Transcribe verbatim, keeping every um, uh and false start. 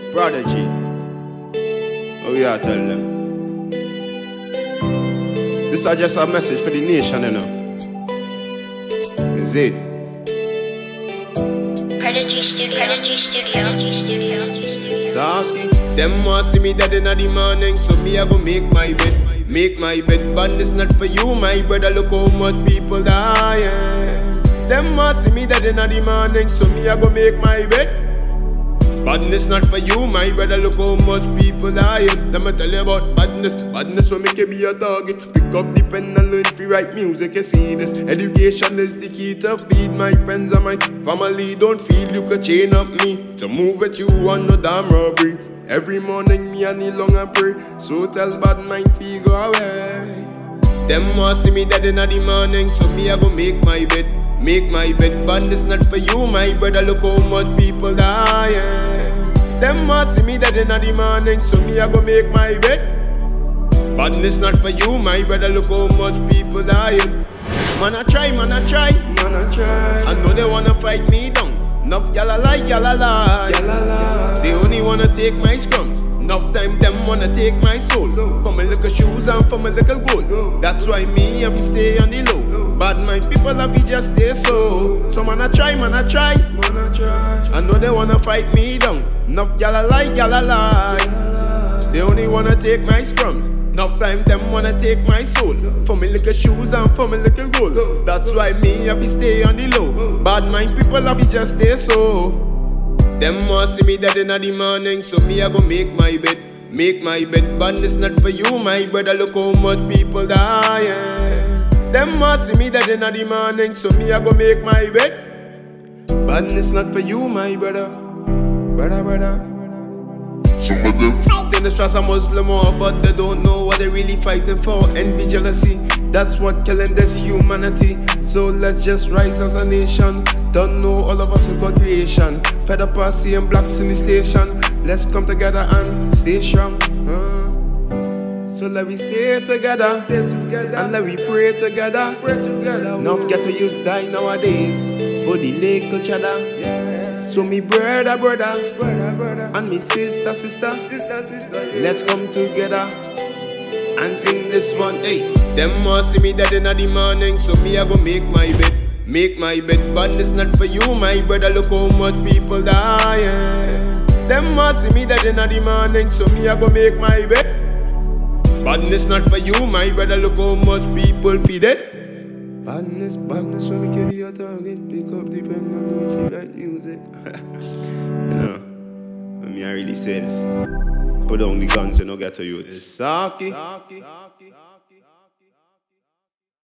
Prodigy. Oh yeah, tell them. This is just a message for the nation, you know. Is it? Prodigy Studio. Prodigy Studio. Prodigy Studio. Saki. Them want see me dead in the morning, so me I go make my bed. Make my bed, but it's not for you, my brother. Look how much people dying. Them want see me dead in the morning, so me I go make my bed. Badness not for you, my brother. Look how much people dying. Let me tell you about badness. Badness will make you be a target. Pick up the pen and learn to write music. You see this? Education is the key to feed my friends and my family. Don't feel you could chain up me to move with you on no damn robbery. Every morning me I kneel long and pray. So tell bad mind feel go away. Them want see me dead in the morning, so me I go make my bed. Make my bed, but it's not for you, my brother. Look how much people dying. Them want see me dead in the morning, so me I go make my bed. But it's not for you, my brother. Look how much people dying. Man I try, man I try, man I try. I know they wanna fight me down. Enough gyal a lie, gyal a lie. They only wanna take my scrums. Enough time them wanna take my soul. For my little shoes and for my little gold. That's why me have to stay on the low. But my people have to just stay so. So man I try, man I try, man I try. I know they wanna fight me down. Enough gyal a lie, gyal a lie. They only wanna take my scrums. Enough time them wanna take my soul. For my little shoes and for my little gold. That's why me have to stay on the low. Bad mind people have to just stay so. Them want see me dead in the morning, so me I go make my bed. Make my bed, but it's not for you, my brother. Look how much people dying. Them want see me dead in the morning, so me I go make my bed. But it's not for you, my brother. Brother, brother. Some of them Fight in the streets are Muslim, oh, but they don't know what they really fighting for. Envy, jealousy, that's what killing this humanity. So let's just rise as a nation. Don't know all of us is God creation. Fed up us seeing blacks in the station. Let's come together and stay strong. uh. So let we stay together, stay together, and let we pray together. Pray together. Enough get to use die nowadays for the little cheddar. So me brother, brother, brother, brother, and me sister, sister, sister, sister, yeah. Let's come together and sing this one. Hey, them want see me dead in the morning, so me I go make my bed. Make my bed, but it's not for you, my brother. Look how much people dying. Them want see me dead in the morning, so me I go make my bed. Badness not for you, my brother. Look how much people feed it. Badness, badness, when we carry a target. Pick up the pen and learn to write music. You know, when me I really say this, put down the guns, you know, get to you. Saki. Saki.